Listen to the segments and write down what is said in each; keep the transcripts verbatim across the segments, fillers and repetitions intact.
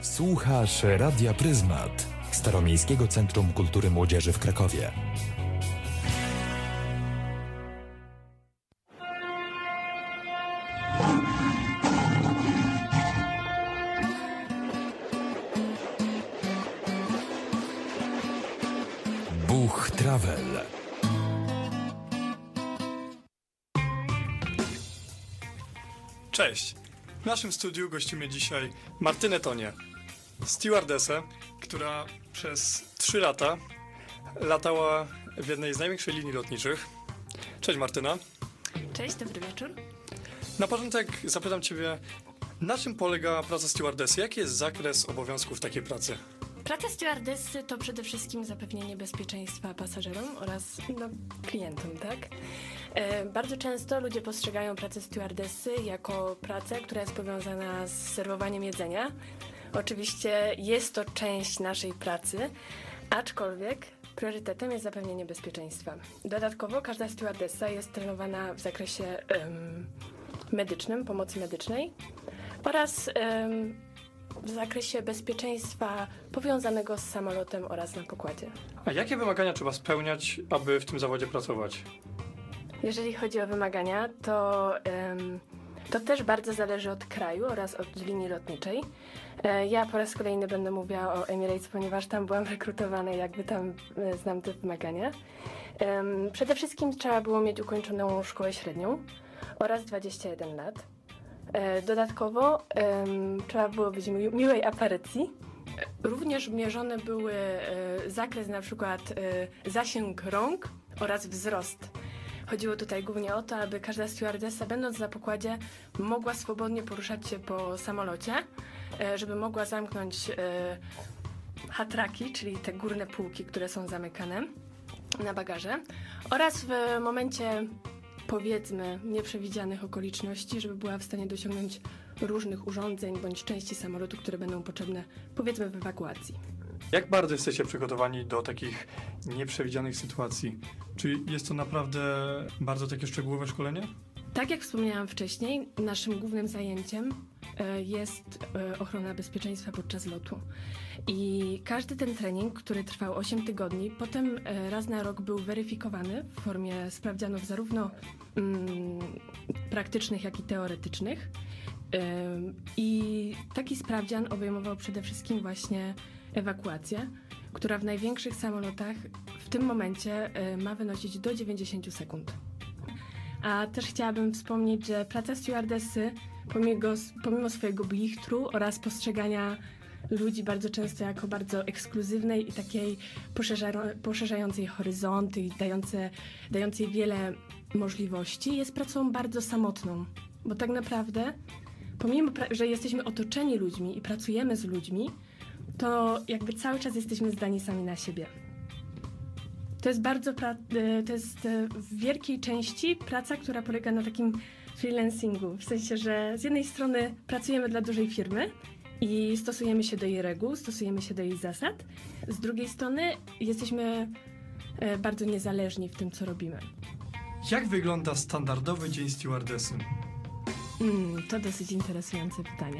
Słuchasz Radia Pryzmat, Staromiejskiego Centrum Kultury Młodzieży w Krakowie. Buch Travel. Cześć! W naszym studiu gościmy dzisiaj Martynę Tonię, stewardessę, która przez trzy lata latała w jednej z największych linii lotniczych. Cześć Martyna. Cześć, dobry wieczór. Na początek zapytam Ciebie, na czym polega praca stewardessy? Jaki jest zakres obowiązków takiej pracy? Praca stewardessy to przede wszystkim zapewnienie bezpieczeństwa pasażerom oraz no, klientom, tak? E, bardzo często ludzie postrzegają pracę stewardessy jako pracę, która jest powiązana z serwowaniem jedzenia. Oczywiście jest to część naszej pracy, aczkolwiek priorytetem jest zapewnienie bezpieczeństwa. Dodatkowo każda stewardessa jest trenowana w zakresie um, medycznym, pomocy medycznej oraz um, w zakresie bezpieczeństwa powiązanego z samolotem oraz na pokładzie. A jakie wymagania trzeba spełniać, aby w tym zawodzie pracować? Jeżeli chodzi o wymagania, to, um, to też bardzo zależy od kraju oraz od linii lotniczej. E, ja po raz kolejny będę mówiła o Emirates, ponieważ tam byłam rekrutowana i jakby tam e, znam te wymagania. E, przede wszystkim trzeba było mieć ukończoną szkołę średnią oraz dwadzieścia jeden lat. E, dodatkowo e, trzeba było być mi- miłej aparycji. E, również mierzone były e, zakres, na przykład e, zasięg rąk oraz wzrost. Chodziło tutaj głównie o to, aby każda stewardessa, będąc na pokładzie, mogła swobodnie poruszać się po samolocie, e, żeby mogła zamknąć e, hatraki, czyli te górne półki, które są zamykane na bagaże, oraz w momencie, powiedzmy, nieprzewidzianych okoliczności, żeby była w stanie dosiągnąć różnych urządzeń bądź części samolotu, które będą potrzebne, powiedzmy, w ewakuacji. Jak bardzo jesteście przygotowani do takich nieprzewidzianych sytuacji? Czy jest to naprawdę bardzo takie szczegółowe szkolenie? Tak jak wspomniałam wcześniej, naszym głównym zajęciem e, jest e, ochrona bezpieczeństwa podczas lotu. I każdy ten trening, który trwał osiem tygodni, potem e, raz na rok był weryfikowany w formie sprawdzianów zarówno mm, praktycznych, jak i teoretycznych. E, I taki sprawdzian obejmował przede wszystkim właśnie ewakuację, która w największych samolotach w tym momencie e, ma wynosić do dziewięćdziesiąt sekund. A też chciałabym wspomnieć, że praca stewardessy, pomimo, pomimo swojego blichtru oraz postrzegania ludzi bardzo często jako bardzo ekskluzywnej i takiej poszerza, poszerzającej horyzonty i dające, dającej wiele możliwości, jest pracą bardzo samotną. Bo tak naprawdę, pomimo, że jesteśmy otoczeni ludźmi i pracujemy z ludźmi, to jakby cały czas jesteśmy zdani sami na siebie. To jest bardzo, pra- to jest w wielkiej części praca, która polega na takim freelancingu. W sensie, że z jednej strony pracujemy dla dużej firmy i stosujemy się do jej reguł, stosujemy się do jej zasad. Z drugiej strony jesteśmy bardzo niezależni w tym, co robimy. Jak wygląda standardowy dzień stewardessy? Mm, to dosyć interesujące pytanie.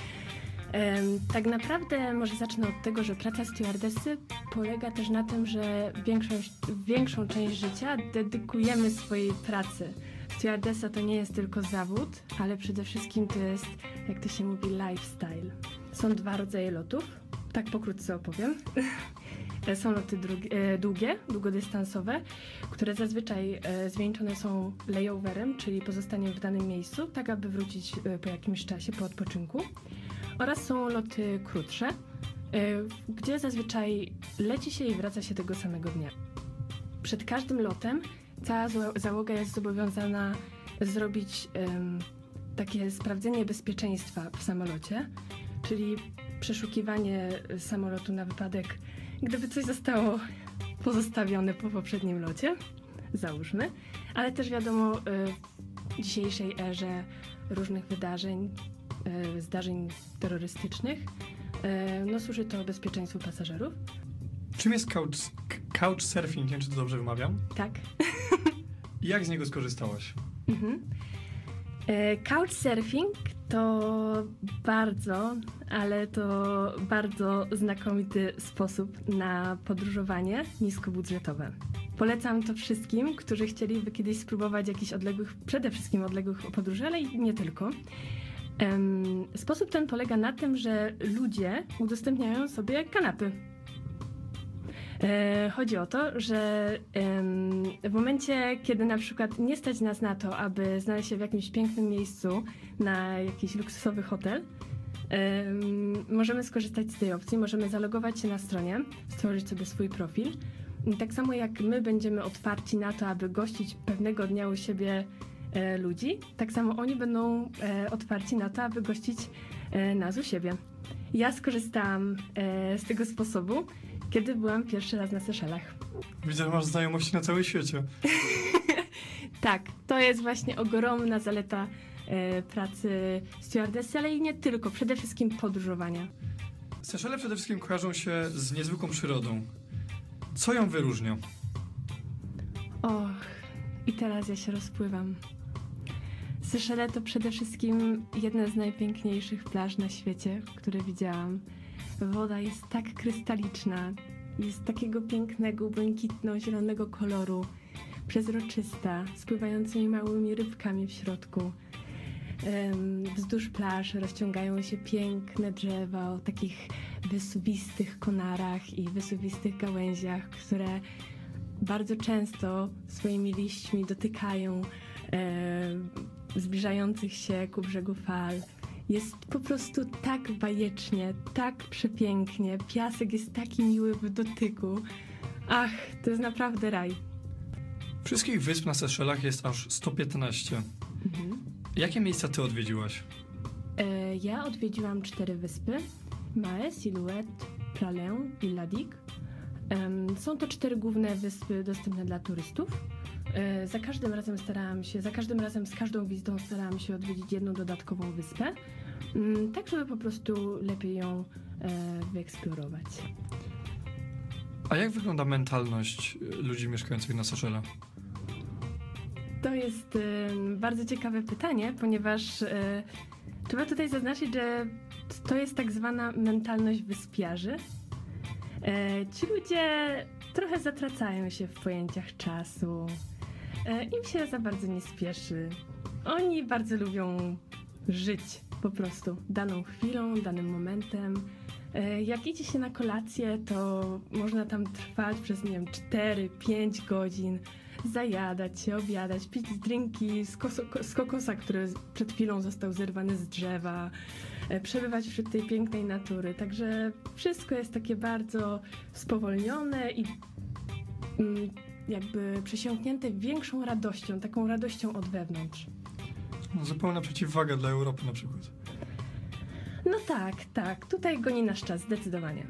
Tak naprawdę może zacznę od tego, że praca stewardessy polega też na tym, że większość, większą część życia dedykujemy swojej pracy. Stewardessa to nie jest tylko zawód, ale przede wszystkim to jest, jak to się mówi, lifestyle. Są dwa rodzaje lotów, tak pokrótce opowiem. Są loty drugie, długie, długodystansowe, które zazwyczaj zwieńczone są layoverem, czyli pozostaniem w danym miejscu, tak aby wrócić po jakimś czasie, po odpoczynku. Oraz są loty krótsze, gdzie zazwyczaj leci się i wraca się tego samego dnia. Przed każdym lotem cała załoga jest zobowiązana zrobić um, takie sprawdzenie bezpieczeństwa w samolocie, czyli przeszukiwanie samolotu na wypadek, gdyby coś zostało pozostawione po poprzednim locie, załóżmy, ale też wiadomo, w dzisiejszej erze różnych wydarzeń, zdarzeń terrorystycznych, no służy to bezpieczeństwu pasażerów. Czym jest couch, couchsurfing? Nie wiem, czy to dobrze wymawiam. Tak. I jak z niego skorzystałaś? Mhm. Couchsurfing To bardzo, ale to bardzo znakomity sposób na podróżowanie niskobudżetowe. Polecam to wszystkim, którzy chcieliby kiedyś spróbować jakichś odległych, przede wszystkim odległych podróży, ale i nie tylko. Um, sposób ten polega na tym, że ludzie udostępniają sobie kanapy. E, chodzi o to, że em, w momencie, kiedy na przykład nie stać nas na to, aby znaleźć się w jakimś pięknym miejscu na jakiś luksusowy hotel, em, możemy skorzystać z tej opcji, możemy zalogować się na stronie, stworzyć sobie swój profil. I tak samo jak my będziemy otwarci na to, aby gościć pewnego dnia u siebie e, ludzi, tak samo oni będą e, otwarci na to, aby gościć e, nas u siebie. Ja skorzystałam e, z tego sposobu, kiedy byłam pierwszy raz na Seszelach. Widzę, że masz znajomości na całym świecie. Tak, to jest właśnie ogromna zaleta e, pracy stewardessy, ale i nie tylko, przede wszystkim podróżowania. Seszele przede wszystkim kojarzą się z niezwykłą przyrodą. Co ją wyróżnia? Och, i teraz ja się rozpływam. Seszele to przede wszystkim jedna z najpiękniejszych plaż na świecie, które widziałam. Woda jest tak krystaliczna, jest takiego pięknego, błękitno-zielonego koloru, przezroczysta, z pływającymi małymi rybkami w środku. Wzdłuż plaż rozciągają się piękne drzewa o takich wysuwistych konarach i wysuwistych gałęziach, które bardzo często swoimi liśćmi dotykają e, zbliżających się ku brzegu fal. Jest po prostu tak bajecznie, tak przepięknie, piasek jest taki miły w dotyku. Ach, to jest naprawdę raj. Wszystkich wysp na Seszelach jest aż sto piętnaście. Mhm. Jakie miejsca ty odwiedziłaś? E, ja odwiedziłam cztery wyspy. Mahé, Silhouette, Praslin i La Digue. E, są to cztery główne wyspy dostępne dla turystów. E, za każdym razem starałam się, za każdym razem z każdą wizytą starałam się odwiedzić jedną dodatkową wyspę, m, tak żeby po prostu lepiej ją e, wyeksplorować. A jak wygląda mentalność ludzi mieszkających na Seszelach? To jest e, bardzo ciekawe pytanie, ponieważ e, trzeba tutaj zaznaczyć, że to jest tak zwana mentalność wyspiarzy. E, ci ludzie trochę zatracają się w pojęciach czasu. E, im się za bardzo nie spieszy. Oni bardzo lubią żyć po prostu daną chwilą, danym momentem. E, jak idzie się na kolację, to można tam trwać przez, nie wiem, cztery pięć godzin, zajadać się, obiadać, pić drinki z, koso- z kokosa, który przed chwilą został zerwany z drzewa, e, przebywać wśród tej pięknej natury. Także wszystko jest takie bardzo spowolnione i mm, jakby przesiąknięte większą radością, taką radością od wewnątrz. No, zupełna przeciwwaga dla Europy na przykład. No tak, tak. Tutaj goni nasz czas, zdecydowanie.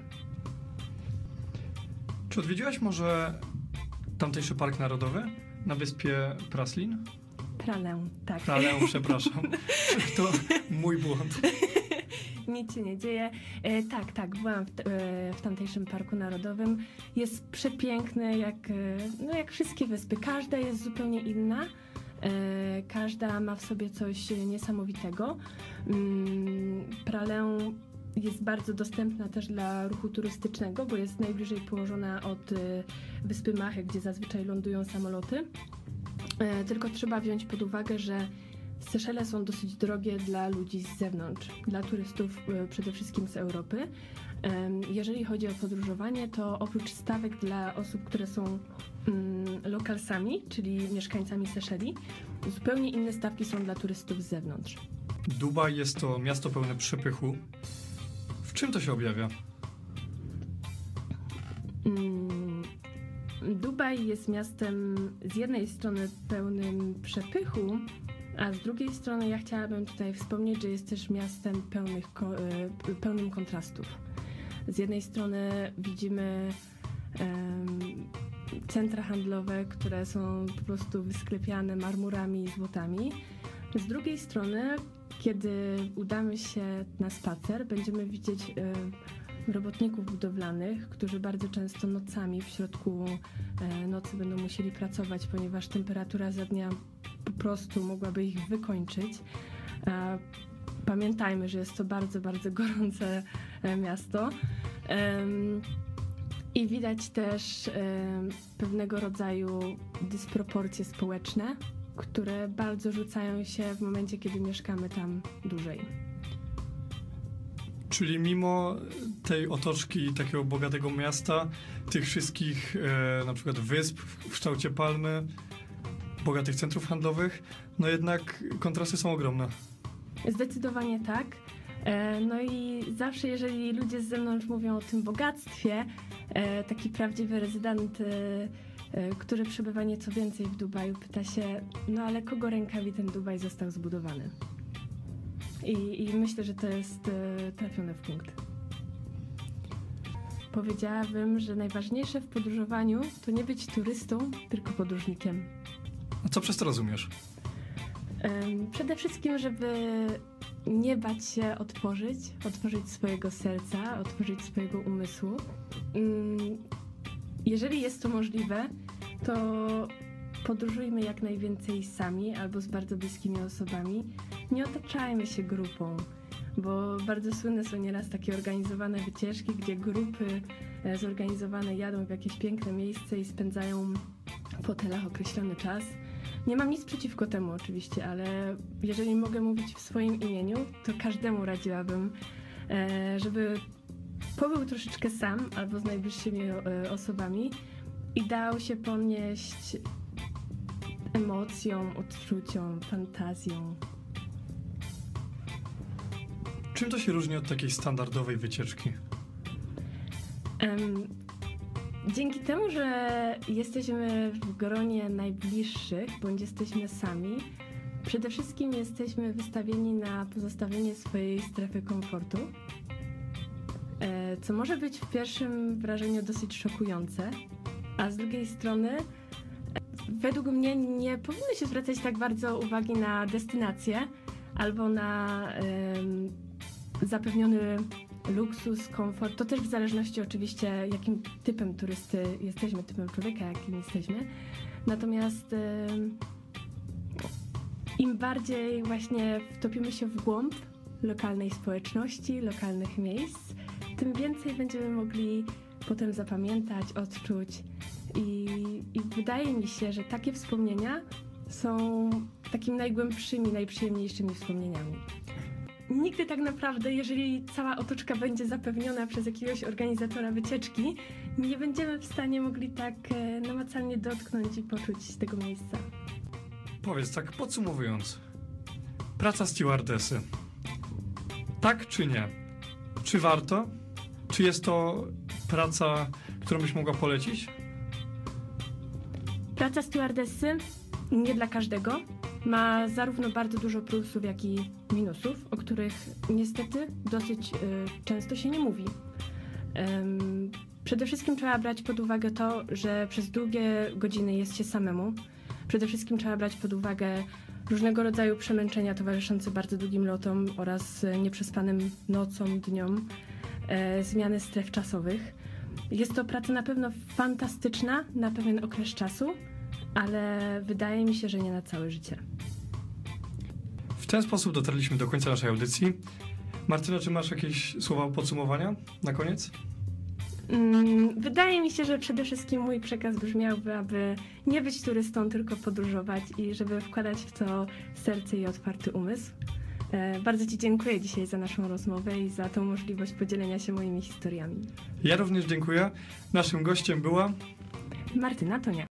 Czy odwiedziłaś może tamtejszy park narodowy na wyspie Praslin? Praslin, tak. Praslin, przepraszam. To mój błąd. Nic się nie dzieje. E, tak, tak, byłam w, e, w tamtejszym parku narodowym. Jest przepiękny, jak, e, no jak wszystkie wyspy. Każda jest zupełnie inna. E, każda ma w sobie coś niesamowitego. Mm, Praslin jest bardzo dostępna też dla ruchu turystycznego, bo jest najbliżej położona od e, wyspy Mahé, gdzie zazwyczaj lądują samoloty. E, tylko trzeba wziąć pod uwagę, że Seszele są dosyć drogie dla ludzi z zewnątrz, dla turystów e, przede wszystkim z Europy. E, jeżeli chodzi o podróżowanie, to oprócz stawek dla osób, które są mm, lokalsami, czyli mieszkańcami Seszeli, zupełnie inne stawki są dla turystów z zewnątrz. Dubaj jest to miasto pełne przepychu. W czym to się objawia? Mm, Dubaj jest miastem z jednej strony pełnym przepychu, a z drugiej strony ja chciałabym tutaj wspomnieć, że jest też miastem pełnych, pełnym kontrastów. Z jednej strony widzimy um, centra handlowe, które są po prostu wysklepiane marmurami i złotami. Z drugiej strony, kiedy udamy się na spacer, będziemy widzieć um, robotników budowlanych, którzy bardzo często nocami w środku e, nocy będą musieli pracować, ponieważ temperatura za dnia po prostu mogłaby ich wykończyć. A pamiętajmy, że jest to bardzo, bardzo gorące e, miasto. Em, I widać też em, pewnego rodzaju dysproporcje społeczne, które bardzo rzucają się w momencie, kiedy mieszkamy tam dłużej. Czyli mimo tej otoczki takiego bogatego miasta, tych wszystkich e, na przykład wysp w kształcie palmy, bogatych centrów handlowych, no jednak kontrasty są ogromne. Zdecydowanie tak. E, No i zawsze, jeżeli ludzie z zewnątrz mówią o tym bogactwie, e, taki prawdziwy rezydent, e, e, który przebywa nieco więcej w Dubaju, pyta się, no ale kogo rękami ten Dubaj został zbudowany? I, i myślę, że to jest e, trafione w punkt. Powiedziałabym, że najważniejsze w podróżowaniu to nie być turystą, tylko podróżnikiem. A co przez to rozumiesz? Em, Przede wszystkim, żeby nie bać się otworzyć, otworzyć swojego serca, otworzyć swojego umysłu. Mm, Jeżeli jest to możliwe, to podróżujmy jak najwięcej sami albo z bardzo bliskimi osobami. Nie otaczajmy się grupą, bo bardzo słynne są nieraz takie organizowane wycieczki, gdzie grupy e, zorganizowane jadą w jakieś piękne miejsce i spędzają w hotelach określony czas. Nie mam nic przeciwko temu oczywiście, ale jeżeli mogę mówić w swoim imieniu, to każdemu radziłabym, e, żeby pobył troszeczkę sam albo z najbliższymi e, osobami i dał się ponieść emocjom, odczuciom, fantazją. Czym to się różni od takiej standardowej wycieczki? Em, Dzięki temu, że jesteśmy w gronie najbliższych, bądź jesteśmy sami, przede wszystkim jesteśmy wystawieni na pozostawienie swojej strefy komfortu, e, co może być w pierwszym wrażeniu dosyć szokujące, a z drugiej strony e, według mnie nie powinno się zwracać tak bardzo uwagi na destynację albo na em, zapewniony luksus, komfort, to też w zależności oczywiście jakim typem turysty jesteśmy, typem człowieka jakim jesteśmy. Natomiast y, im bardziej właśnie wtopimy się w głąb lokalnej społeczności, lokalnych miejsc, tym więcej będziemy mogli potem zapamiętać, odczuć i, i wydaje mi się, że takie wspomnienia są takimi najgłębszymi, najprzyjemniejszymi wspomnieniami. Nigdy tak naprawdę, jeżeli cała otoczka będzie zapewniona przez jakiegoś organizatora wycieczki, nie będziemy w stanie mogli tak e, namacalnie dotknąć i poczuć tego miejsca. Powiedz tak podsumowując, praca stewardessy, tak czy nie? Czy warto? Czy jest to praca, którą byś mogła polecić? Praca stewardessy nie dla każdego. Ma zarówno bardzo dużo plusów, jak i minusów, o których niestety dosyć y, często się nie mówi. Ym, przede wszystkim trzeba brać pod uwagę to, że przez długie godziny jest się samemu. Przede wszystkim trzeba brać pod uwagę różnego rodzaju przemęczenia towarzyszące bardzo długim lotom oraz y, nieprzespanym nocom, dniom, y, zmiany stref czasowych. Jest to praca na pewno fantastyczna na pewien okres czasu, ale wydaje mi się, że nie na całe życie. W ten sposób dotarliśmy do końca naszej audycji. Martyno, czy masz jakieś słowa podsumowania na koniec? Mm, Wydaje mi się, że przede wszystkim mój przekaz brzmiałby, aby nie być turystą, tylko podróżować i żeby wkładać w to serce i otwarty umysł. E, bardzo Ci dziękuję dzisiaj za naszą rozmowę i za tą możliwość podzielenia się moimi historiami. Ja również dziękuję. Naszym gościem była Martyna Tonia.